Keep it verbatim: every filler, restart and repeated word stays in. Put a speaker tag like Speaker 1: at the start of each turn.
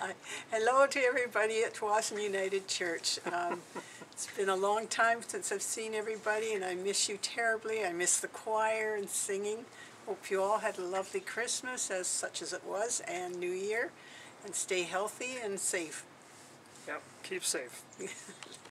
Speaker 1: Hello to everybody at Tsawwassen United Church. Um, it's been a long time since I've seen everybody, and I miss you terribly. I miss the choir and singing. Hope you all had a lovely Christmas, as such as it was, and New Year, and stay healthy and safe.
Speaker 2: Yep, keep safe.